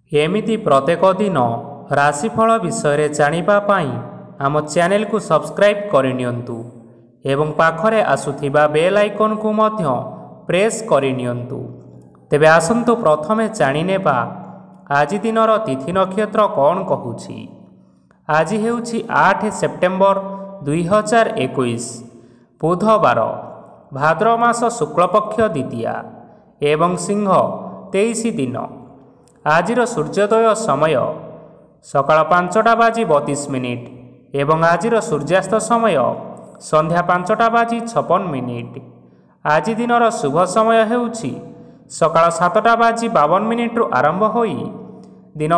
एमिति प्रत्येक दिन राशिफल विषय जानिबा पाई आम चैनल को सब्सक्राइब करनियंतु एवं पाखरे आसुथिबा बेल आइकन को मध्य प्रेस करनियंतु। तेबे आसंतु प्रथमे जानिनेबा आज दिनर तिथि नक्षत्र कौन कहूछि। आज हेउछि 8 सेप्टेम्बर 2021 बुधवार भाद्रव मास शुक्लपक्ष द्वितीया एवं सिंह 23 दिन। आजिर सूर्योदय समय सकाळ 5:32 एवं आजिर सूर्यास्त समय संध्या 5:56। आज दिनर शुभ समय हेउछि सकाळ 7:52 रु आरंभ होई दिन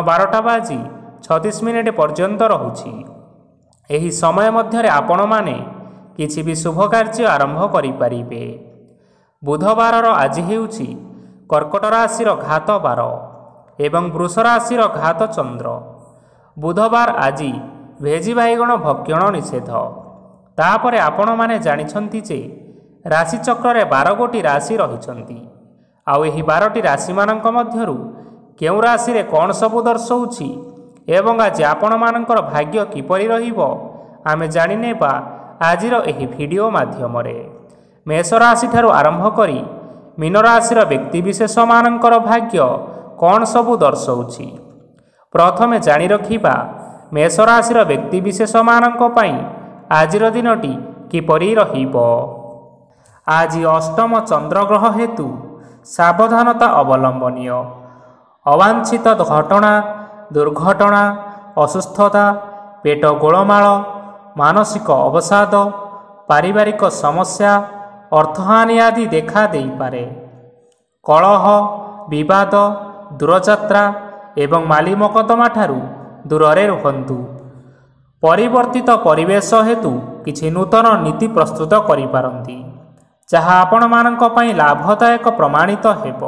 12:36 पर्यंत रहुछि। एही समय मध्यरे आपण माने किछि भी शुभ कार्य आरंभ करि परिबे। बुधवारर आज हेउछि कर्कट राशिर घात बार एवं वृष राशिर घात चंद्र। बुधवार आज भेजी बाइगण भक्षण निषेध। तापरे आपण माने जानिछंती जे राशि चक्र रे 12 गोटी राशि रहिछंती। आउ एही 12टी राशि मानक मध्यरु केउ राशि रे कोन सबु दर्शौछि एवं आज आपण मानकर भाग्य किपरि रहिबो आमे जानिनेबा आजिर एही भिडियो माध्यम रे। मेष राशि ठारू आरंभ करी मीन राशिर व्यक्ति विशेष मानकर भाग्य कौन सबु दर्शौछि। प्रथमे जानि रखिबा मेष राशिर व्यक्ति विशेष मानक पई आजिर दिनटी किपरि रहिबो। आज अष्टम चंद्रग्रह हेतु सावधानता अवलंबनीय। अवांछित घटना, दुर्घटना, असुस्थता, पेट गोलमाल, मानसिक अवसाद, पारिवारिक समस्या, अर्थहानि आदि देखा देई पारे। कलह, विवाद, दूरयात्रा एवं माली मकदमा ठारू दूरे रुहंतु। परिवर्तित परिवेश हेतु किछि नूतन नीति प्रस्तुत करि पारंती जहाँ आपण मानक पई लाभदायक प्रमाणित हेबो।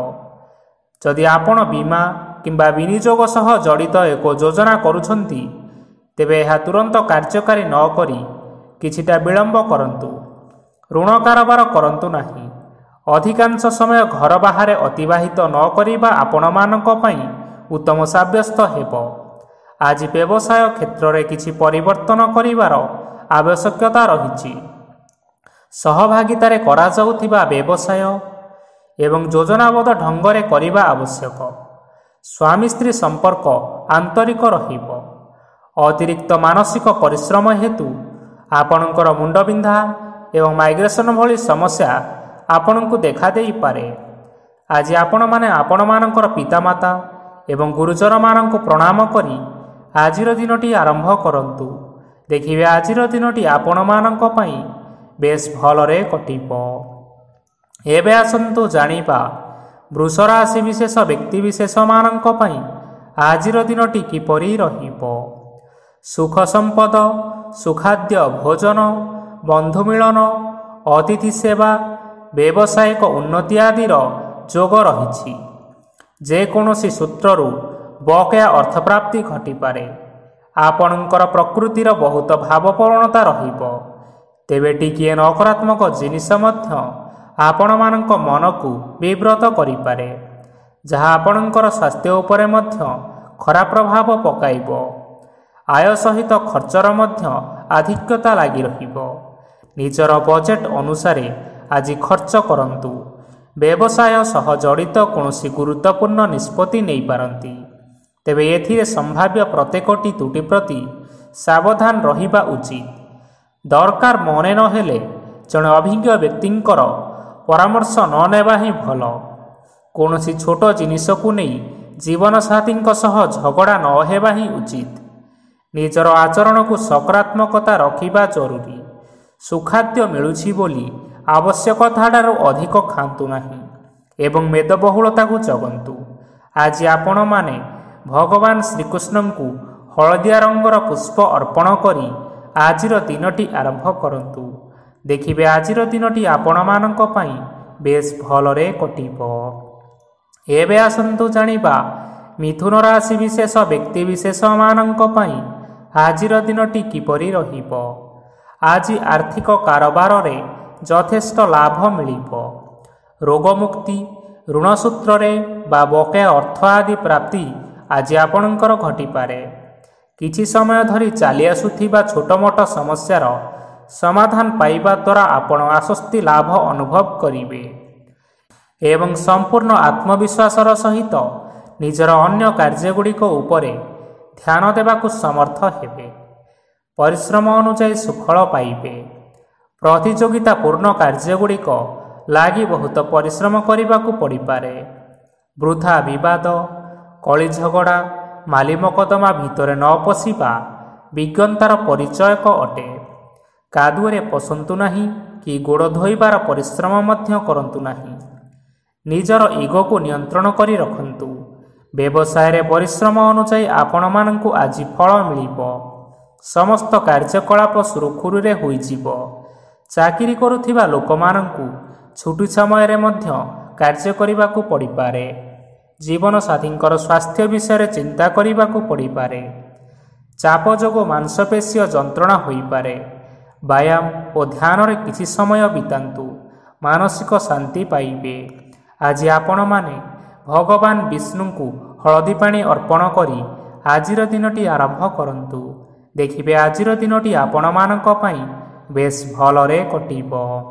जदि आपण बीमा किंबा विनियोग सह जड़ित एक योजना करुछंती तेबे यह तुरंत कार्यकारी न करी किछिटा विलंब करंतु। ऋण कारोबार करंतु नाही। अधिकांश समय घर बाहर अतिबाहित न करिबा आपण मानक पई उत्तम साब्यस्त हेबो। आज व्यवसाय क्षेत्र रे किछि परिवर्तन करिवार आवश्यकता रहिछि। सहभागितारे करा जाउथिबा व्यवसाय एवं योजनाबद्ध ढंगरे करिबा आवश्यक। स्वामी स्त्री संपर्क आंतरिक रहिबो। अतिरिक्त मानसिक परिश्रम हेतु आपणकर मुंडबिंधा एवं माइग्रेशन भली समस्या आपणको देखा देई पारे। आज आपण माने आपण मानकर पितामाता एवं गुरुजन माननको प्रणाम करी आजिर दिनटी आरंभ करंतु। देखिबे आजिर दिनटी आपण मानक पई बेस भलरे कटिबो। एबे आसंतु जानिबा वृष राशि विशेष व्यक्ति विशेष मानक पई आजिर दिनटी किपरि रहिबो। सुख संपद, सुखाद्य भोजन, बंधु मिलन, अतिथि सेवा, व्यावसायिक उन्नति आदिर जोग रहिछि। जे कोनोसी सूत्ररु बकेया अर्थ प्राप्ति घटी पारे। आपणकर प्रकृतिर बहुत भावपूर्णता रहिबो। तेबे टिकिए नकारात्मक जिनिस मध्य आपण मानक मन को विव्रत करि पारे जहाँ आपणकर स्वास्थ्य उपरे मध्य खराब प्रभाव पकाइबो। आय सहित खर्चर मध्य आधिक्यता लागि रहिबो। निजर बजेट अनुसारे आज खर्च करंतु। व्यवसाय सह जड़ित कौनसी गुरुत्वपूर्ण निष्पत्ति नहीं पारंती। तेबे एथिरे संभाव्य प्रत्येकटी त्रुटि प्रति सावधान रहिबा उचित। दरकार मने न हेले जणे अभिज्ञ व्यक्तिंकर परामर्श न नेबा ही भल। कौनसी छोट जिनिस को नहीं जीवन साथी सह झगड़ा न हेबा ही उचित। निजर आचरण को सकारात्मकता रखिबा जरूरी। सुखाद्य मिलुछि बोली आवश्यकताठारु अधिक खांतु नाही एवं मेदबहुलता को जगंतु। आज आपण माने भगवान श्रीकृष्ण को हलदिया रंगर पुष्प अर्पण करी आजिर दिनटी आरंभ करंतु। देखिबे आजिर दिनटी आपण मानक पई बेस भलरे कटिबो। एबे आसंतु जानिबा मिथुन राशि विशेष व्यक्ति विशेष मानक पई आजिर दिनटी किपरि रहिबो। आज आर्थिक कारोबार रे यथेष्ट लाभ मिलिबो। रोग मुक्ति, ऋण सूत्र रे बा बकेया अर्थ आदि प्राप्ति ଆଜି ଆପଣଙ୍କର ଘଟିପାରେ। କିଛି ସମୟ ଧରି ଚାଲି ଆସୁଥିବା ଛୋଟ ମୋଟ ସମସ୍ୟାର ସମାଧାନ ପାଇବା ଦ୍ୱାରା ଆପଣ ଆଶ୍ୱସ୍ତି ଲାଭ ଅନୁଭବ କରିବେ ଏବଂ ସମ୍ପୂର୍ଣ୍ଣ ଆତ୍ମବିଶ୍ୱାସର ସହିତ ନିଜର ଅନ୍ୟ କାର୍ଯ୍ୟଗୁଡ଼ିକ ଉପରେ ଧ୍ୟାନ ଦେବାକୁ ସମର୍ଥ ହେବେ। ପରିଶ୍ରମ ଅନୁଯାୟୀ ସୁଫଳ ପାଇବେ। ପ୍ରତିଯୋଗିତାପୂର୍ଣ୍ଣ କାର୍ଯ୍ୟଗୁଡ଼ିକ ଲାଗି ବହୁତ ପରିଶ୍ରମ କରିବାକୁ ପଡ଼ିପାରେ। ବୃଥା ବିବାଦ, କଳିଝଗଡ଼ା, ମାଲିମକଦ୍ଦମା ଭିତରେ ନ ପଶିବା ବିଜ୍ଞତାର ପରିଚୟକ ଅଟେ। କାଦୁଅରେ ପଶନ୍ତୁ ନାହିଁ କି ଗୋଡ଼ ଧୋଇବାର ପରିଶ୍ରମ ମଧ୍ୟ କରନ୍ତୁ ନାହିଁ। ନିଜର ଇଗୋକୁ ନିୟନ୍ତ୍ରଣ କରି ରଖନ୍ତୁ। ବ୍ୟବସାୟରେ ପରିଶ୍ରମ ଅନୁଯାୟୀ ଆପଣମାନଙ୍କୁ ଆଜି ଫଳ ମିଳିବ। ସମସ୍ତ କାର୍ଯ୍ୟକଳାପ ସୁରୁଖୁରୁରେ ହୋଇଯିବ। ଚାକିରି କରୁଥିବା ଲୋକମାନଙ୍କୁ ଛୁଟି ସମୟରେ ମଧ୍ୟ କାର୍ଯ୍ୟ କରିବାକୁ ପଡ଼ିପାରେ। ଜୀବନସାଥୀଙ୍କର ସ୍ୱାସ୍ଥ୍ୟ ବିଷୟରେ ଚିନ୍ତା କରିବାକୁ ପଡ଼ିପାରେ। ଚାପ ଯୋଗୁଁ ମାଂସପେଶୀୟ ଯନ୍ତ୍ରଣା ହୋଇପାରେ। ବ୍ୟାୟାମ ଓ ଧ୍ୟାନରେ କିଛି ସମୟ ବିତାନ୍ତୁ। ମାନସିକ ଶାନ୍ତି ପାଇବେ। ଆଜି ଆପଣମାନେ ଭଗବାନ ବିଷ୍ଣୁଙ୍କୁ ହଳଦୀ ପାଣି ଅର୍ପଣ କରି ଆଜିର ଦିନଟି ଆରମ୍ଭ କରନ୍ତୁ। ଦେଖିବେ ଆଜିର ଦିନଟି ଆପଣମାନଙ୍କ ପାଇଁ ବେଶ ଭଲରେ କଟିବ।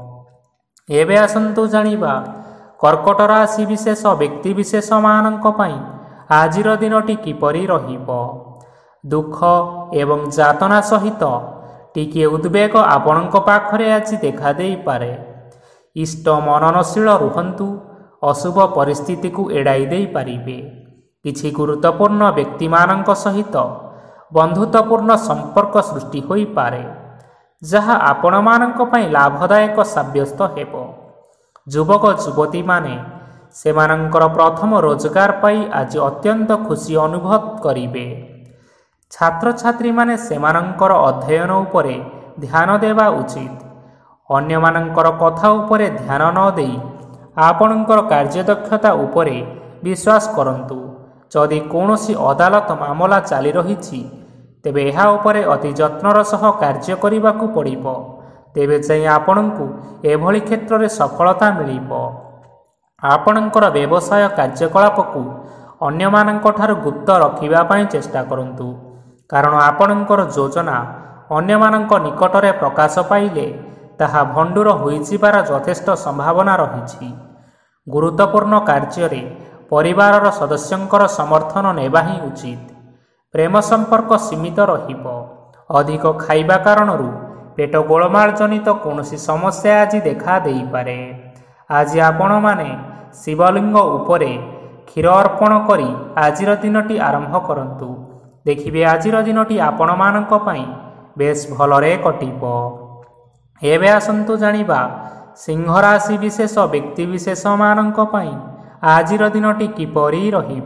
ଏବେ ଆସନ୍ତୁ ଜାଣିବା କର୍କଟ ରାଶି ବିଶେଷ ବ୍ୟକ୍ତିବିଶେଷମାନଙ୍କ ପାଇଁ ଆଜିର ଦିନଟି କିପରି ରହିବ। ଦୁଃଖ ଏବଂ ଯାତନା ସହିତ ଟିକିଏ ଉଦ୍ବେଗ ଆପଣଙ୍କ ପାଖରେ ଆଜି ଦେଖାଦେଇପାରେ। ଇଷ୍ଟ ମନନଶୀଳ ରୁହନ୍ତୁ। ଅଶୁଭ ପରିସ୍ଥିତିକୁ ଏଡ଼ାଇ ଦେଇପାରିବେ। କିଛି ଗୁରୁତ୍ୱପୂର୍ଣ୍ଣ ବ୍ୟକ୍ତିମାନଙ୍କ ସହିତ ବନ୍ଧୁତ୍ୱପୂର୍ଣ୍ଣ ସମ୍ପର୍କ ସୃଷ୍ଟି ହୋଇପାରେ, ଯାହା ଆପଣମାନଙ୍କ ପାଇଁ ଲାଭଦାୟକ ସାବ୍ୟସ୍ତ ହେବ। ଯୁବକ ଯୁବତୀମାନେ ସେମାନଙ୍କର ପ୍ରଥମ ରୋଜଗାର ପାଇ ଆଜି ଅତ୍ୟନ୍ତ ଖୁସି ଅନୁଭବ କରିବେ। ଛାତ୍ରଛାତ୍ରୀମାନେ ସେମାନଙ୍କର ଅଧ୍ୟୟନ ଉପରେ ଧ୍ୟାନ ଦେବା ଉଚିତ। ଅନ୍ୟମାନଙ୍କର କଥା ଉପରେ ଧ୍ୟାନ ନ ଦେଇ ଆପଣଙ୍କର କାର୍ଯ୍ୟଦକ୍ଷତା ଉପରେ ବିଶ୍ୱାସ କରନ୍ତୁ। ଯଦି କୌଣସି ଅଦାଲତ ମାମଲା ଚାଲି ରହିଛି, ତେବେ ଏହା ଉପରେ ଅତି ଯତ୍ନର ସହ କାର୍ଯ୍ୟ କରିବାକୁ ପଡ଼ିବ। ତେବେ ଯାଇ ଆପଣଙ୍କୁ ଏଭଳି କ୍ଷେତ୍ରରେ ସଫଳତା ମିଳିବ। ଆପଣଙ୍କର ବ୍ୟବସାୟ କାର୍ଯ୍ୟକଳାପକୁ ଅନ୍ୟମାନଙ୍କଠାରୁ ଗୁପ୍ତ ରଖିବା ପାଇଁ ଚେଷ୍ଟା କରନ୍ତୁ, କାରଣ ଆପଣଙ୍କର ଯୋଜନା ଅନ୍ୟମାନଙ୍କ ନିକଟରେ ପ୍ରକାଶ ପାଇଲେ ତାହା ଭଣ୍ଡୁର ହୋଇଯିବାର ଯଥେଷ୍ଟ ସମ୍ଭାବନା ରହିଛି। ଗୁରୁତ୍ୱପୂର୍ଣ୍ଣ କାର୍ଯ୍ୟରେ ପରିବାରର ସଦସ୍ୟଙ୍କର ସମର୍ଥନ ନେବା ହିଁ ଉଚିତ। ପ୍ରେମ ସମ୍ପର୍କ ସୀମିତ ରହିବ। ଅଧିକ ଖାଇବା କାରଣରୁ ପେଟ ଗୋଳମାଳ ଜନିତ କୌଣସି ସମସ୍ୟା ଆଜି ଦେଖା ଦେଇପାରେ। ଆଜି ଆପଣମାନେ ଶିବଲିଙ୍ଗ ଉପରେ କ୍ଷୀର ଅର୍ପଣ କରି ଆଜିର ଦିନଟି ଆରମ୍ଭ କରନ୍ତୁ। ଦେଖିବେ ଆଜିର ଦିନଟି ଆପଣମାନଙ୍କ ପାଇଁ ବେଶ ଭଲରେ କଟିବ। ଏବେ ଆସନ୍ତୁ ଜାଣିବା ସିଂହ ରାଶି ବିଶେଷ ବ୍ୟକ୍ତିବିଶେଷମାନଙ୍କ ପାଇଁ ଆଜିର ଦିନଟି କିପରି ରହିବ।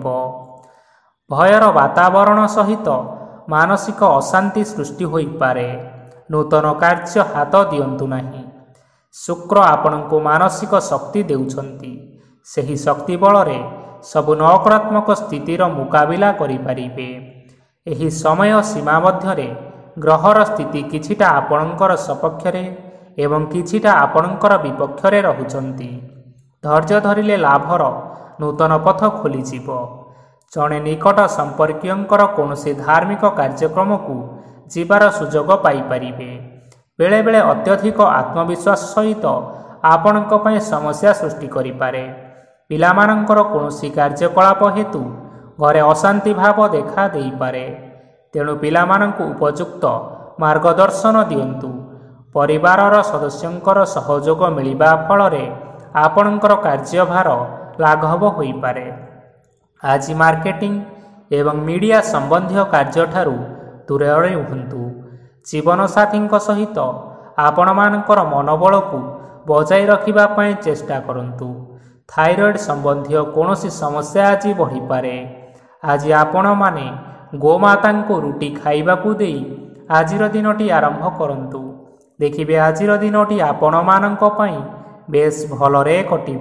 ଭୟର ବାତାବରଣ ସହିତ ମାନସିକ ଅଶାନ୍ତି ସୃଷ୍ଟି ହୋଇପାରେ। ନୂତନ କାର୍ଯ୍ୟ ହାତ ଦିଅନ୍ତୁ ନାହିଁ। ଶୁକ୍ର ଆପଣଙ୍କୁ ମାନସିକ ଶକ୍ତି ଦେଉଛନ୍ତି। ସେହି ଶକ୍ତି ବଳରେ ସବୁ ନକାରାତ୍ମକ ସ୍ଥିତିର ମୁକାବିଲା କରିପାରିବେ। ଏହି ସମୟ ସୀମା ମଧ୍ୟରେ ଗ୍ରହର ସ୍ଥିତି କିଛିଟା ଆପଣଙ୍କର ସପକ୍ଷରେ ଏବଂ କିଛିଟା ଆପଣଙ୍କର ବିପକ୍ଷରେ ରହୁଛନ୍ତି। ଧୈର୍ଯ୍ୟ ଧରିଲେ ଲାଭର ନୂତନ ପଥ ଖୋଲିଯିବ। ଜଣେ ନିକଟ ସମ୍ପର୍କୀୟଙ୍କର କୌଣସି ଧାର୍ମିକ କାର୍ଯ୍ୟକ୍ରମକୁ ଯିବାର ସୁଯୋଗ ପାଇପାରିବେ। ବେଳେବେଳେ ଅତ୍ୟଧିକ ଆତ୍ମବିଶ୍ୱାସ ସହିତ ଆପଣଙ୍କ ପାଇଁ ସମସ୍ୟା ସୃଷ୍ଟି କରିପାରେ। ପିଲାମାନଙ୍କର କୌଣସି କାର୍ଯ୍ୟକଳାପ ହେତୁ ଘରେ ଅଶାନ୍ତି ଭାବ ଦେଖା ଦେଇପାରେ। ତେଣୁ ପିଲାମାନଙ୍କୁ ଉପଯୁକ୍ତ ମାର୍ଗଦର୍ଶନ ଦିଅନ୍ତୁ। ପରିବାରର ସଦସ୍ୟଙ୍କର ସହଯୋଗ ମିଳିବା ଫଳରେ ଆପଣଙ୍କର କାର୍ଯ୍ୟଭାର ଲାଘବ ହୋଇପାରେ। ଆଜି ମାର୍କେଟିଂ ଏବଂ ମିଡ଼ିଆ ସମ୍ବନ୍ଧୀୟ କାର୍ଯ୍ୟଠାରୁ ଦୂରରେ ରୁହନ୍ତୁ। ଜୀବନସାଥୀଙ୍କ ସହିତ ଆପଣମାନଙ୍କର ମନୋବଳକୁ ବଜାୟ ରଖିବା ପାଇଁ ଚେଷ୍ଟା କରନ୍ତୁ। ଥାଇରଏଡ଼୍ ସମ୍ବନ୍ଧୀୟ କୌଣସି ସମସ୍ୟା ଆଜି ବଢ଼ିପାରେ। ଆଜି ଆପଣମାନେ ଗୋମାତାଙ୍କୁ ରୁଟି ଖାଇବାକୁ ଦେଇ ଆଜିର ଦିନଟି ଆରମ୍ଭ କରନ୍ତୁ। ଦେଖିବେ ଆଜିର ଦିନଟି ଆପଣମାନଙ୍କ ପାଇଁ ବେଶ ଭଲରେ କଟିବ।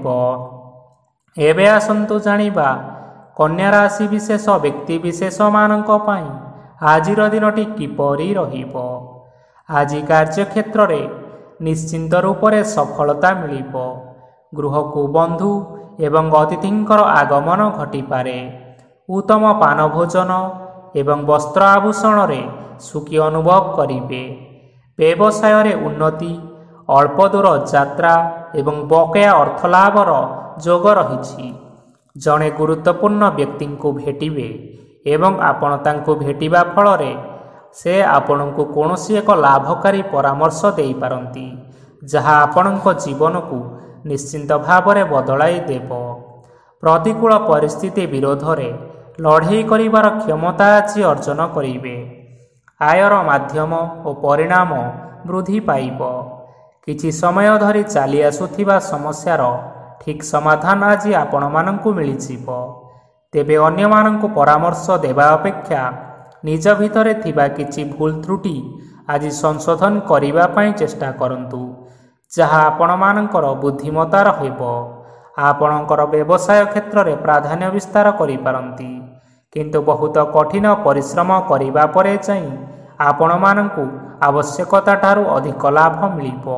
ଏବେ ଆସନ୍ତୁ ଜାଣିବା କନ୍ୟା ରାଶି ବିଶେଷ ବ୍ୟକ୍ତିବିଶେଷମାନଙ୍କ ପାଇଁ ଆଜିର ଦିନଟି କିପରି ରହିବ। ଆଜି କାର୍ଯ୍ୟକ୍ଷେତ୍ରରେ ନିଶ୍ଚିନ୍ତ ରୂପରେ ସଫଳତା ମିଳିବ। ଗୃହକୁ ବନ୍ଧୁ ଏବଂ ଅତିଥିଙ୍କର ଆଗମନ ଘଟିପାରେ। ଉତ୍ତମ ପାନ ଭୋଜନ ଏବଂ ବସ୍ତ୍ର ଆଭୂଷଣରେ ସୁଖୀ ଅନୁଭବ କରିବେ। ବ୍ୟବସାୟରେ ଉନ୍ନତି, ଅଳ୍ପ ଦୂର ଯାତ୍ରା ଏବଂ ବକେୟା ଅର୍ଥଲାଭର ଯୋଗ ରହିଛି। ଜଣେ ଗୁରୁତ୍ୱପୂର୍ଣ୍ଣ ବ୍ୟକ୍ତିଙ୍କୁ ଭେଟିବେ ଏବଂ ଆପଣ ତାଙ୍କୁ ଭେଟିବା ଫଳରେ ସେ ଆପଣଙ୍କୁ କୌଣସି ଏକ ଲାଭକାରୀ ପରାମର୍ଶ ଦେଇପାରନ୍ତି, ଯାହା ଆପଣଙ୍କ ଜୀବନକୁ ନିଶ୍ଚିନ୍ତ ଭାବରେ ବଦଳାଇ ଦେବ। ପ୍ରତିକୂଳ ପରିସ୍ଥିତି ବିରୋଧରେ ଲଢ଼େଇ କରିବାର କ୍ଷମତା ଆଜି ଅର୍ଜନ କରିବେ। ଆୟର ମାଧ୍ୟମ ଓ ପରିଣାମ ବୃଦ୍ଧି ପାଇବ। କିଛି ସମୟ ଧରି ଚାଲି ଆସୁଥିବା ସମସ୍ୟାର ଠିକ୍ ସମାଧାନ ଆଜି ଆପଣମାନଙ୍କୁ ମିଳିଯିବ। ତେବେ ଅନ୍ୟମାନଙ୍କୁ ପରାମର୍ଶ ଦେବା ଅପେକ୍ଷା ନିଜ ଭିତରେ ଥିବା କିଛି ଭୁଲ ତ୍ରୁଟି ଆଜି ସଂଶୋଧନ କରିବା ପାଇଁ ଚେଷ୍ଟା କରନ୍ତୁ, ଯାହା ଆପଣମାନଙ୍କର ବୁଦ୍ଧିମତାର ହେବ। ଆପଣଙ୍କର ବ୍ୟବସାୟ କ୍ଷେତ୍ରରେ ପ୍ରାଧାନ୍ୟ ବିସ୍ତାର କରିପାରନ୍ତି, କିନ୍ତୁ ବହୁତ କଠିନ ପରିଶ୍ରମ କରିବା ପରେ ଯାଇ ଆପଣମାନଙ୍କୁ ଆବଶ୍ୟକତା ଠାରୁ ଅଧିକ ଲାଭ ମିଳିବ।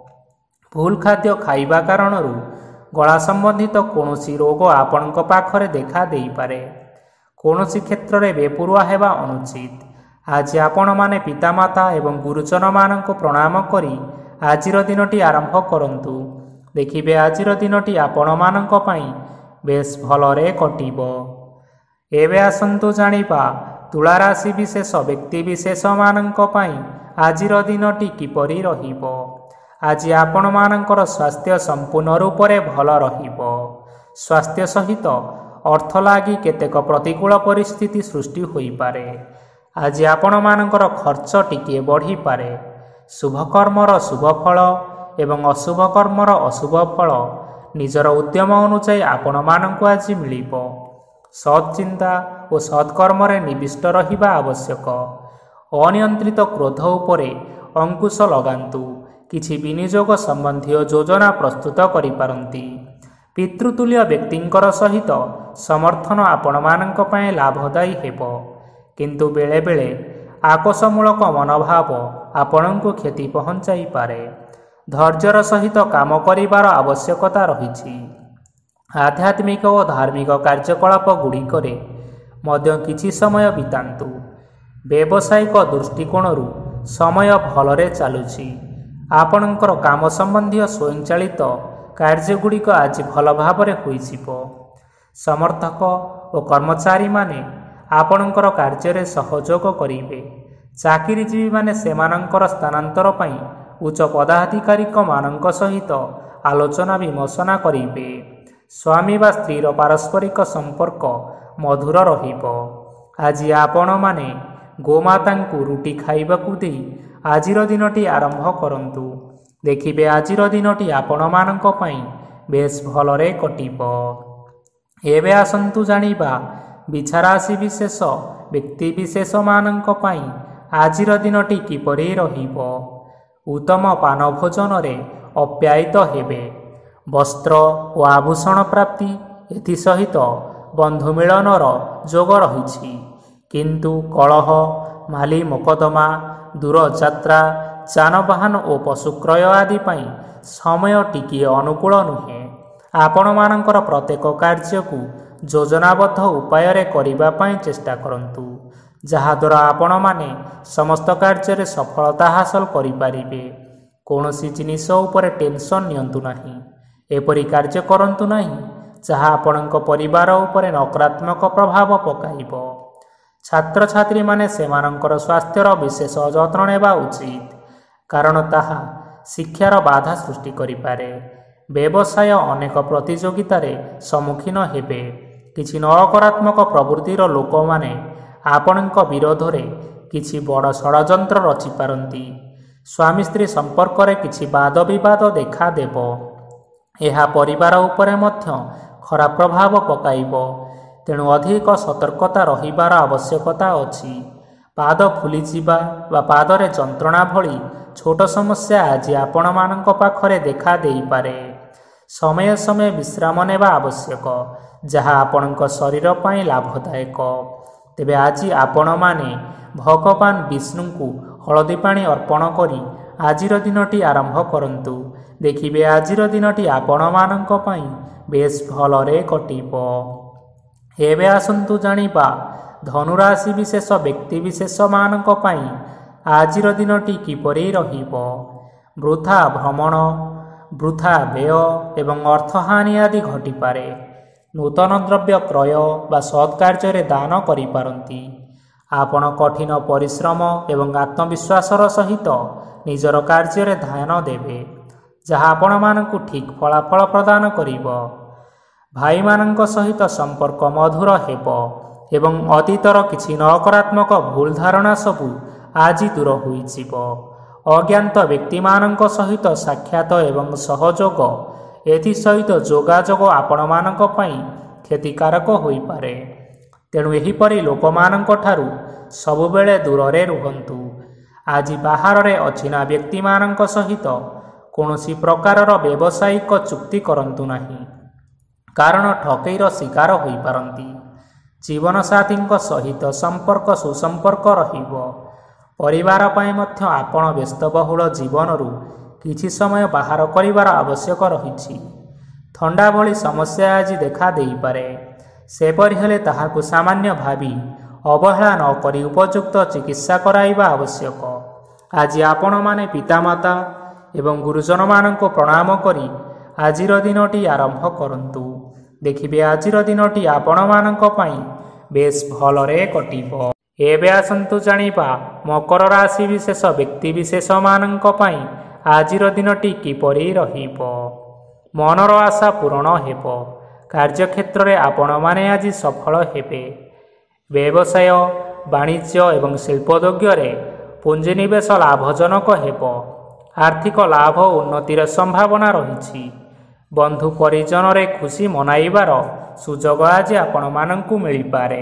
ଭୁଲ ଖାଦ୍ୟ ଖାଇବା କାରଣରୁ ଗଳା ସମ୍ବନ୍ଧିତ କୌଣସି ରୋଗ ଆପଣଙ୍କ ପାଖରେ ଦେଖା ଦେଇପାରେ। କୌଣସି କ୍ଷେତ୍ରରେ ବେପରୁଆ ହେବା ଅନୁଚିତ। ଆଜି ଆପଣମାନେ ପିତାମାତା ଏବଂ ଗୁରୁଜନମାନଙ୍କୁ ପ୍ରଣାମ କରି ଆଜିର ଦିନଟି ଆରମ୍ଭ କରନ୍ତୁ। ଦେଖିବେ ଆଜିର ଦିନଟି ଆପଣମାନଙ୍କ ପାଇଁ ବେଶ ଭଲରେ କଟିବ। ଏବେ ଆସନ୍ତୁ ଜାଣିବା ତୁଳାରାଶି ବିଶେଷ ବ୍ୟକ୍ତିବିଶେଷମାନଙ୍କ ପାଇଁ ଆଜିର ଦିନଟି କିପରି ରହିବ। ଆଜି ଆପଣମାନଙ୍କର ସ୍ୱାସ୍ଥ୍ୟ ସମ୍ପୂର୍ଣ୍ଣ ରୂପରେ ଭଲ ରହିବ। ସ୍ୱାସ୍ଥ୍ୟ ସହିତ ଅର୍ଥ ଲାଗି କେତେକ ପ୍ରତିକୂଳ ପରିସ୍ଥିତି ସୃଷ୍ଟି ହୋଇପାରେ। ଆଜି ଆପଣମାନଙ୍କର ଖର୍ଚ୍ଚ ଟିକିଏ ବଢ଼ିପାରେ। ଶୁଭ କର୍ମର ଶୁଭ ଫଳ ଏବଂ ଅଶୁଭ କର୍ମର ଅଶୁଭ ଫଳ ନିଜର ଉଦ୍ୟମ ଅନୁଯାୟୀ ଆପଣମାନଙ୍କୁ ଆଜି ମିଳିବ। ସତ୍ ଚିନ୍ତା ଓ ସତ୍କର୍ମରେ ନିବିଷ୍ଟ ରହିବା ଆବଶ୍ୟକ। ଅନିୟନ୍ତ୍ରିତ କ୍ରୋଧ ଉପରେ ଅଙ୍କୁଶ ଲଗାନ୍ତୁ। କିଛି ବିନିଯୋଗ ସମ୍ବନ୍ଧୀୟ ଯୋଜନା ପ୍ରସ୍ତୁତ କରିପାରନ୍ତି। ପିତୃତୁଲ୍ୟ ବ୍ୟକ୍ତିଙ୍କର ସହିତ ସମର୍ଥନ ଆପଣମାନଙ୍କ ପାଇଁ ଲାଭଦାୟୀ ହେବ, କିନ୍ତୁ ବେଳେବେଳେ ଆକୋଶମୂଳକ ମନୋଭାବ ଆପଣଙ୍କୁ କ୍ଷତି ପହଞ୍ଚାଇପାରେ। ଧୈର୍ଯ୍ୟର ସହିତ କାମ କରିବାର ଆବଶ୍ୟକତା ରହିଛି। ଆଧ୍ୟାତ୍ମିକ ଓ ଧାର୍ମିକ କାର୍ଯ୍ୟକଳାପ ଗୁଡ଼ିକରେ ମଧ୍ୟ କିଛି ସମୟ ବିତାନ୍ତୁ। ବ୍ୟବସାୟିକ ଦୃଷ୍ଟିକୋଣରୁ ସମୟ ଭଲରେ ଚାଲୁଛି। ଆପଣଙ୍କର କାମ ସମ୍ବନ୍ଧୀୟ ସ୍ୱୟଂଚାଳିତ କାର୍ଯ୍ୟଗୁଡ଼ିକ ଆଜି ଭଲ ଭାବରେ ହୋଇଯିବ। ସମର୍ଥକ ଓ କର୍ମଚାରୀମାନେ ଆପଣଙ୍କର କାର୍ଯ୍ୟରେ ସହଯୋଗ କରିବେ। ଚାକିରିଜୀବୀମାନେ ସେମାନଙ୍କର ସ୍ଥାନାନ୍ତର ପାଇଁ ଉଚ୍ଚ ପଦାଧିକାରୀମାନଙ୍କ ସହିତ ଆଲୋଚନା ବିମର୍ଶନା କରିବେ। ସ୍ୱାମୀ ବା ସ୍ତ୍ରୀର ପାରସ୍ପରିକ ସମ୍ପର୍କ ମଧୁର ରହିବ। ଆଜି ଆପଣମାନେ ଗୋମାତାଙ୍କୁ ରୁଟି ଖାଇବାକୁ ଦେଇ ଆଜିର ଦିନଟି ଆରମ୍ଭ କରନ୍ତୁ। ଦେଖିବେ ଆଜିର ଦିନଟି ଆପଣମାନଙ୍କ ପାଇଁ ବେଶ ଭଲରେ କଟିବ। ଏବେ ଆସନ୍ତୁ ଜାଣିବା ବିଛାରାଶି ବିଶେଷ ବ୍ୟକ୍ତିବିଶେଷମାନଙ୍କ ପାଇଁ ଆଜିର ଦିନଟି କିପରି ରହିବ। ଉତ୍ତମ ପାନ ଭୋଜନରେ ଅପ୍ୟାୟିତ ହେବେ। ବସ୍ତ୍ର ଓ ଆଭୂଷଣ ପ୍ରାପ୍ତି, ଏଥିସହିତ ବନ୍ଧୁ ମିଳନର ଯୋଗ ରହିଛି। କିନ୍ତୁ କଳହ, ମାଲି ମକଦ୍ଦମା, ଦୂରଯାତ୍ରା, ଯାନବାହନ ଓ ପଶୁ କ୍ରୟ ଆଦି ପାଇଁ ସମୟ ଟିକିଏ ଅନୁକୂଳ ନୁହେଁ। ଆପଣମାନଙ୍କର ପ୍ରତ୍ୟେକ କାର୍ଯ୍ୟକୁ ଯୋଜନାବଦ୍ଧ ଉପାୟରେ କରିବା ପାଇଁ ଚେଷ୍ଟା କରନ୍ତୁ, ଯାହାଦ୍ୱାରା ଆପଣମାନେ ସମସ୍ତ କାର୍ଯ୍ୟରେ ସଫଳତା ହାସଲ କରିପାରିବେ। କୌଣସି ଜିନିଷ ଉପରେ ଟେନସନ୍ ନିଅନ୍ତୁ ନାହିଁ। ଏପରି କାର୍ଯ୍ୟ କରନ୍ତୁ ନାହିଁ ଯାହା ଆପଣଙ୍କ ପରିବାର ଉପରେ ନକାରାତ୍ମକ ପ୍ରଭାବ ପକାଇବ। ଛାତ୍ରଛାତ୍ରୀମାନେ ସେମାନଙ୍କର ସ୍ୱାସ୍ଥ୍ୟର ବିଶେଷ ଯତ୍ନ ନେବା ଉଚିତ, କାରଣ ତାହା ଶିକ୍ଷାର ବାଧା ସୃଷ୍ଟି କରିପାରେ। ବ୍ୟବସାୟ ଅନେକ ପ୍ରତିଯୋଗିତାରେ ସମ୍ମୁଖୀନ ହେବେ। କିଛି ନକାରାତ୍ମକ ପ୍ରବୃତ୍ତିର ଲୋକମାନେ ଆପଣଙ୍କ ବିରୋଧରେ କିଛି ବଡ଼ ଷଡ଼ଯନ୍ତ୍ର ରଚିପାରନ୍ତି। ସ୍ୱାମୀ ସ୍ତ୍ରୀ ସମ୍ପର୍କରେ କିଛି ବାଦ ବିବାଦ ଦେଖାଦେବ। ଏହା ପରିବାର ଉପରେ ମଧ୍ୟ ଖରାପ ପ୍ରଭାବ ପକାଇବ। ତେଣୁ ଅଧିକ ସତର୍କତା ରହିବାର ଆବଶ୍ୟକତା ଅଛି। ପାଦ ଫୁଲିଯିବା ବା ପାଦରେ ଯନ୍ତ୍ରଣା ଭଳି ଛୋଟ ସମସ୍ୟା ଆଜି ଆପଣମାନଙ୍କ ପାଖରେ ଦେଖା ଦେଇପାରେ। ସମୟ ସମୟ ବିଶ୍ରାମ ନେବା ଆବଶ୍ୟକ, ଯାହା ଆପଣଙ୍କ ଶରୀର ପାଇଁ ଲାଭଦାୟକ। ତେବେ ଆଜି ଆପଣମାନେ ଭଗବାନ ବିଷ୍ଣୁଙ୍କୁ ହଳଦୀ ପାଣି ଅର୍ପଣ କରି ଆଜିର ଦିନଟି ଆରମ୍ଭ କରନ୍ତୁ। ଦେଖିବେ ଆଜିର ଦିନଟି ଆପଣମାନଙ୍କ ପାଇଁ ବେଶ ଭଲରେ କଟିବ। ଏବେ ଆସନ୍ତୁ ଜାଣିବା ଧନୁରାଶି ବିଶେଷ ବ୍ୟକ୍ତିବିଶେଷମାନଙ୍କ ପାଇଁ ଆଜିର ଦିନଟି କିପରି ରହିବ। ବୃଥା ଭ୍ରମଣ, ବୃଥା ବ୍ୟୟ ଏବଂ ଅର୍ଥହାନି ଆଦି ଘଟିପାରେ। ନୂତନ ଦ୍ରବ୍ୟ କ୍ରୟ ବା ସତ୍କାର୍ଯ୍ୟରେ ଦାନ କରିପାରନ୍ତି। ଆପଣ କଠିନ ପରିଶ୍ରମ ଏବଂ ଆତ୍ମବିଶ୍ୱାସର ସହିତ ନିଜର କାର୍ଯ୍ୟରେ ଧ୍ୟାନ ଦେବେ, ଯାହା ଆପଣମାନଙ୍କୁ ଠିକ୍ ଫଳାଫଳ ପ୍ରଦାନ କରିବ। ଭାଇମାନଙ୍କ ସହିତ ସମ୍ପର୍କ ମଧୁର ହେବ ଏବଂ ଅତୀତର କିଛି ନକାରାତ୍ମକ ଭୁଲ ଧାରଣା ସବୁ ଆଜି ଦୂର ହୋଇଯିବ। ଅଜ୍ଞାତ ବ୍ୟକ୍ତିମାନଙ୍କ ସହିତ ସାକ୍ଷାତ ଏବଂ ସହଯୋଗ, ଏଥିସହିତ ଯୋଗାଯୋଗ ଆପଣମାନଙ୍କ ପାଇଁ କ୍ଷତିକାରକ ହୋଇପାରେ। ତେଣୁ ଏହିପରି ଲୋକମାନଙ୍କ ଠାରୁ ସବୁବେଳେ ଦୂରରେ ରୁହନ୍ତୁ। ଆଜି ବାହାରରେ ଅଚିହ୍ନା ବ୍ୟକ୍ତିମାନଙ୍କ ସହିତ କୌଣସି ପ୍ରକାରର ବ୍ୟବସାୟିକ ଚୁକ୍ତି କରନ୍ତୁ ନାହିଁ, କାରଣ ଠକେଇର ଶିକାର ହୋଇପାରନ୍ତି। ଜୀବନସାଥୀଙ୍କ ସହିତ ସମ୍ପର୍କ ସୁସମ୍ପର୍କ ରହିବ। ପରିବାର ପାଇଁ ମଧ୍ୟ ଆପଣ ବ୍ୟସ୍ତବହୁଳ ଜୀବନରୁ କିଛି ସମୟ ବାହାର କରିବାର ଆବଶ୍ୟକ ରହିଛି। ଥଣ୍ଡା ଭଳି ସମସ୍ୟା ଆଜି ଦେଖା ଦେଇପାରେ। ସେପରି ହେଲେ ତାହାକୁ ସାମାନ୍ୟ ଭାବି ଅବହେଳା ନ କରି ଉପଯୁକ୍ତ ଚିକିତ୍ସା କରାଇବା ଆବଶ୍ୟକ। ଆଜି ଆପଣମାନେ ପିତାମାତା ଏବଂ ଗୁରୁଜନମାନଙ୍କୁ ପ୍ରଣାମ କରି ଆଜିର ଦିନଟି ଆରମ୍ଭ କରନ୍ତୁ। ଦେଖିବେ ଆଜିର ଦିନଟି ଆପଣମାନଙ୍କ ପାଇଁ ବେଶ୍ ଭଲରେ କଟିବ। ଏବେ ଆସନ୍ତୁ ଜାଣିବା ମକର ରାଶି ବିଶେଷ ବ୍ୟକ୍ତିବିଶେଷମାନଙ୍କ ପାଇଁ ଆଜିର ଦିନଟି କିପରି ରହିବ। ମନର ଆଶା ପୂରଣ ହେବ। କାର୍ଯ୍ୟକ୍ଷେତ୍ରରେ ଆପଣମାନେ ଆଜି ସଫଳ ହେବେ। ବ୍ୟବସାୟ, ବାଣିଜ୍ୟ ଏବଂ ଶିଳ୍ପୋଦ୍ୟୋଗରେ ପୁଞ୍ଜିନିବେଶ ଲାଭଜନକ ହେବ। ଆର୍ଥିକ ଲାଭ ଓ ଉନ୍ନତିର ସମ୍ଭାବନା ରହିଛି। ବନ୍ଧୁ ପରିଜନରେ ଖୁସି ମନାଇବାର ସୁଯୋଗ ଆଜି ଆପଣମାନଙ୍କୁ ମିଳିପାରେ।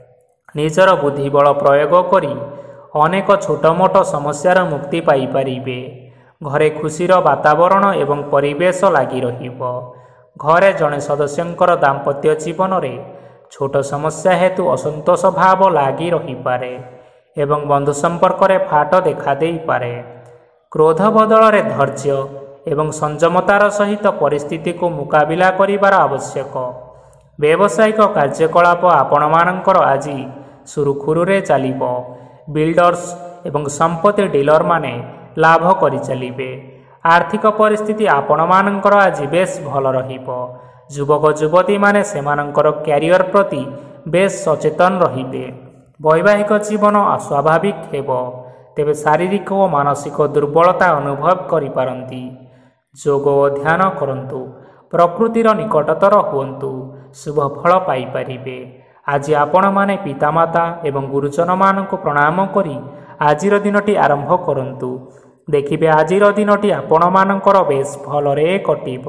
ନିଜର ବୁଦ୍ଧିବଳ ପ୍ରୟୋଗ କରି ଅନେକ ଛୋଟମୋଟ ସମସ୍ୟାର ମୁକ୍ତି ପାଇପାରିବେ। ଘରେ ଖୁସିର ବାତାବରଣ ଏବଂ ପରିବେଶ ଲାଗି ରହିବ। ଘରେ ଜଣେ ସଦସ୍ୟଙ୍କର ଦାମ୍ପତ୍ୟ ଜୀବନରେ ଛୋଟ ସମସ୍ୟା ହେତୁ ଅସନ୍ତୋଷ ଭାବ ଲାଗି ରହିପାରେ ଏବଂ ବନ୍ଧୁ ସମ୍ପର୍କରେ ଫାଟ ଦେଖାଦେଇପାରେ। କ୍ରୋଧ ବଦଳରେ ଧୈର୍ଯ୍ୟ ଏବଂ ସଂଯମତାର ସହିତ ପରିସ୍ଥିତିକୁ ମୁକାବିଲା କରିବାର ଆବଶ୍ୟକ। ବ୍ୟବସାୟିକ କାର୍ଯ୍ୟକଳାପ ଆପଣମାନଙ୍କର ଆଜି ସୁରୁଖୁରୁରେ ଚାଲିବ। ବିଲ୍ଡର୍ସ ଏବଂ ସମ୍ପତ୍ତି ଡିଲରମାନେ ଲାଭ କରିଚାଲିବେ। ଆର୍ଥିକ ପରିସ୍ଥିତି ଆପଣମାନଙ୍କର ଆଜି ବେଶ୍ ଭଲ ରହିବ। ଯୁବକ ଯୁବତୀମାନେ ସେମାନଙ୍କର କ୍ୟାରିୟର ପ୍ରତି ବେଶ୍ ସଚେତନ ରହିବେ। ବୈବାହିକ ଜୀବନ ଅସ୍ୱାଭାବିକ ହେବ, ତେବେ ଶାରୀରିକ ଓ ମାନସିକ ଦୁର୍ବଳତା ଅନୁଭବ କରିପାରନ୍ତି। ଯୋଗ ଓ ଧ୍ୟାନ କରନ୍ତୁ। ପ୍ରକୃତିର ନିକଟତର ହୁଅନ୍ତୁ। ଶୁଭ ଫଳ ପାଇପାରିବେ। ଆଜି ଆପଣମାନେ ପିତାମାତା ଏବଂ ଗୁରୁଜନମାନଙ୍କୁ ପ୍ରଣାମ କରି ଆଜିର ଦିନଟି ଆରମ୍ଭ କରନ୍ତୁ। ଦେଖିବେ ଆଜିର ଦିନଟି ଆପଣମାନଙ୍କର ବେଶ୍ ଭଲରେ କଟିବ।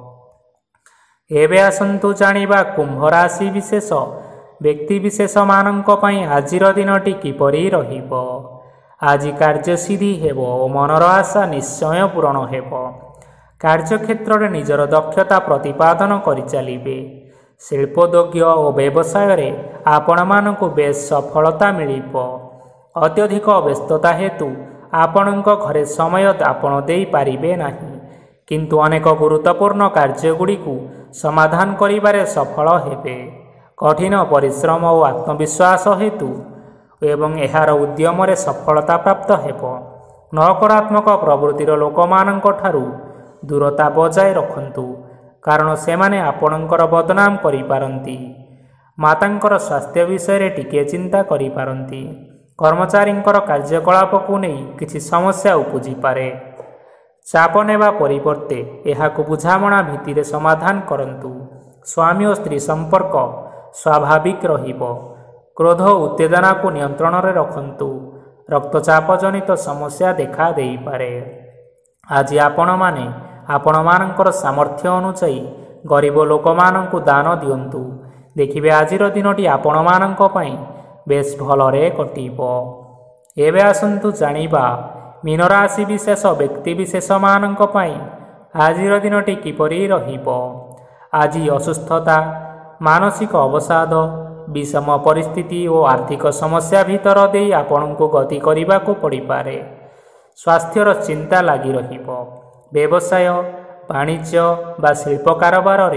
ଏବେ ଆସନ୍ତୁ ଜାଣିବା କୁମ୍ଭ ରାଶି ବିଶେଷ ବ୍ୟକ୍ତିବିଶେଷମାନଙ୍କ ପାଇଁ ଆଜିର ଦିନଟି କିପରି ରହିବ। ଆଜି କାର୍ଯ୍ୟସିଦ୍ଧି ହେବ ଓ ମନର ଆଶା ନିଶ୍ଚୟ ପୂରଣ ହେବ। କାର୍ଯ୍ୟକ୍ଷେତ୍ରରେ ନିଜର ଦକ୍ଷତା ପ୍ରତିପାଦନ କରିଚାଲିବେ। ଶିଳ୍ପୋଦ୍ୟୋଗ ଓ ବ୍ୟବସାୟରେ ଆପଣମାନଙ୍କୁ ବେଶ୍ ସଫଳତା ମିଳିବ। ଅତ୍ୟଧିକ ବ୍ୟସ୍ତତା ହେତୁ ଆପଣଙ୍କ ଘରେ ସମୟ ଆପଣ ଦେଇପାରିବେ ନାହିଁ, କିନ୍ତୁ ଅନେକ ଗୁରୁତ୍ୱପୂର୍ଣ୍ଣ କାର୍ଯ୍ୟଗୁଡ଼ିକୁ ସମାଧାନ କରିବାରେ ସଫଳ ହେବେ। କଠିନ ପରିଶ୍ରମ ଓ ଆତ୍ମବିଶ୍ୱାସ ହେତୁ ଏବଂ ଏହାର ଉଦ୍ୟମରେ ସଫଳତା ପ୍ରାପ୍ତ ହେବ। ନକାରାତ୍ମକ ପ୍ରବୃତ୍ତିର ଲୋକମାନଙ୍କ ଠାରୁ ଦୂରତା ବଜାୟ ରଖନ୍ତୁ, କାରଣ ସେମାନେ ଆପଣଙ୍କର ବଦନାମ କରିପାରନ୍ତି। ମାତାଙ୍କର ସ୍ୱାସ୍ଥ୍ୟ ବିଷୟରେ ଟିକିଏ ଚିନ୍ତା କରିପାରନ୍ତି। କର୍ମଚାରୀଙ୍କର କାର୍ଯ୍ୟକଳାପକୁ ନେଇ କିଛି ସମସ୍ୟା ଉପୁଜିପାରେ। ଚାପ ନେବା ପରିବର୍ତ୍ତେ ଏହାକୁ ବୁଝାମଣା ଭିତ୍ତିରେ ସମାଧାନ କରନ୍ତୁ। ସ୍ୱାମୀ ଓ ସ୍ତ୍ରୀ ସମ୍ପର୍କ ସ୍ୱାଭାବିକ ରହିବ। କ୍ରୋଧ ଓ ଉତ୍ତେଜନାକୁ ନିୟନ୍ତ୍ରଣରେ ରଖନ୍ତୁ। ରକ୍ତଚାପ ଜନିତ ସମସ୍ୟା ଦେଖା ଦେଇପାରେ। ଆଜି ଆପଣମାନେ ଆପଣମାନଙ୍କର ସାମର୍ଥ୍ୟ ଅନୁଯାୟୀ ଗରିବ ଲୋକମାନଙ୍କୁ ଦାନ ଦିଅନ୍ତୁ। ଦେଖିବେ ଆଜିର ଦିନଟି ଆପଣମାନଙ୍କ ପାଇଁ ବେଶ୍ ଭଲରେ କଟିବ। ଏବେ ଆସନ୍ତୁ ଜାଣିବା ମୀନରାଶି ବିଶେଷ ବ୍ୟକ୍ତିବିଶେଷମାନଙ୍କ ପାଇଁ ଆଜିର ଦିନଟି କିପରି ରହିବ। ଆଜି ଅସୁସ୍ଥତା, ମାନସିକ ଅବସାଦ, ବିଷମ ପରିସ୍ଥିତି ଓ ଆର୍ଥିକ ସମସ୍ୟା ଭିତର ଦେଇ ଆପଣଙ୍କୁ ଗତି କରିବାକୁ ପଡ଼ିପାରେ। ସ୍ୱାସ୍ଥ୍ୟର ଚିନ୍ତା ଲାଗି ରହିବ। ବ୍ୟବସାୟ, ବାଣିଜ୍ୟ ବା ଶିଳ୍ପ କାରବାରରେ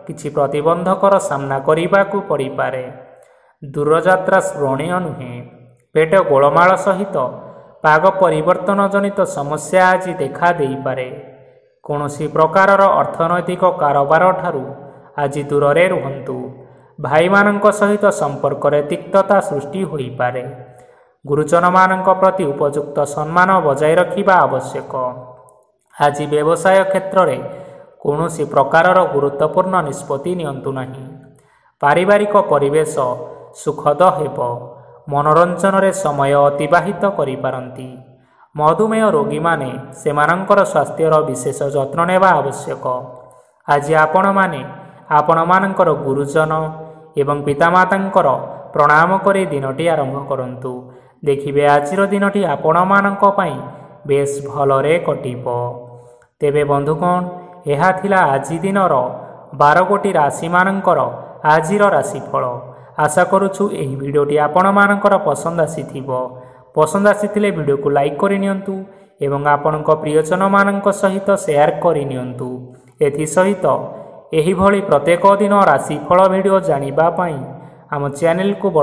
କିଛି ପ୍ରତିବନ୍ଧକର ସାମ୍ନା କରିବାକୁ ପଡ଼ିପାରେ। ଦୂରଯାତ୍ରା ସ୍ମରଣୀୟ ନୁହେଁ। ପେଟ ଗୋଳମାଳ ସହିତ ପାଗ ପରିବର୍ତ୍ତନ ଜନିତ ସମସ୍ୟା ଆଜି ଦେଖା ଦେଇପାରେ। କୌଣସି ପ୍ରକାରର ଅର୍ଥନୈତିକ କାରବାର ଠାରୁ ଆଜି ଦୂରରେ ରୁହନ୍ତୁ। ଭାଇମାନଙ୍କ ସହିତ ସମ୍ପର୍କରେ ତିକ୍ତତା ସୃଷ୍ଟି ହୋଇପାରେ। ଗୁରୁଜନମାନଙ୍କ ପ୍ରତି ଉପଯୁକ୍ତ ସମ୍ମାନ ବଜାୟ ରଖିବା ଆବଶ୍ୟକ। ଆଜି ବ୍ୟବସାୟ କ୍ଷେତ୍ରରେ କୌଣସି ପ୍ରକାରର ଗୁରୁତ୍ୱପୂର୍ଣ୍ଣ ନିଷ୍ପତ୍ତି ନିଅନ୍ତୁ ନାହିଁ। ପାରିବାରିକ ପରିବେଶ ସୁଖଦ ହେବ। ମନୋରଞ୍ଜନରେ ସମୟ ଅତିବାହିତ କରିପାରନ୍ତି। ମଧୁମେହ ରୋଗୀମାନେ ସେମାନଙ୍କର ସ୍ୱାସ୍ଥ୍ୟର ବିଶେଷ ଯତ୍ନ ନେବା ଆବଶ୍ୟକ। ଆଜି ଆପଣମାନେ ଆପଣମାନଙ୍କର ଗୁରୁଜନ ଏବଂ ପିତାମାତାଙ୍କର ପ୍ରଣାମ କରି ଦିନଟି ଆରମ୍ଭ କରନ୍ତୁ। ଦେଖିବେ ଆଜିର ଦିନଟି ଆପଣମାନଙ୍କ ପାଇଁ ବେଶ୍ ଭଲରେ କଟିବ। ତେବେ ବନ୍ଧୁଗଣ, ଏହା ଥିଲା ଆଜି ଦିନର 12ଗୋଟି ରାଶିମାନଙ୍କର ଆଜିର ରାଶିଫଳ। ଆଶା କରୁଛୁ ଏହି ଭିଡ଼ିଓଟି ଆପଣମାନଙ୍କର ପସନ୍ଦ ଆସିଥିବ। ପସନ୍ଦ ଆସିଥିଲେ ଭିଡ଼ିଓକୁ ଲାଇକ୍ କରିନିଅନ୍ତୁ ଏବଂ ଆପଣଙ୍କ ପ୍ରିୟଜନମାନଙ୍କ ସହିତ ସେୟାର କରିନିଅନ୍ତୁ। ଏଥିସହିତ ଏହିଭଳି ପ୍ରତ୍ୟେକ ଦିନ ରାଶିଫଳ ଭିଡ଼ିଓ ଜାଣିବା ପାଇଁ ଆମ ଚ୍ୟାନେଲକୁ